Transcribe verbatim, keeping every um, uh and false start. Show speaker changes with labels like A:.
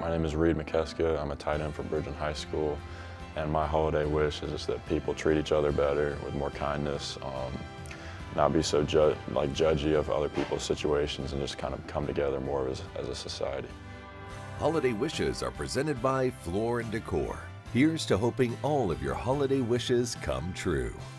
A: My name is Reid Mikeska. I'm a tight end for Bridgeland High School, and my holiday wish is just that people treat each other better with more kindness, um, not be so ju like judgy of other people's situations, and just kind of come together more as, as a society.
B: Holiday wishes are presented by Floor and Decor. Here's to hoping all of your holiday wishes come true.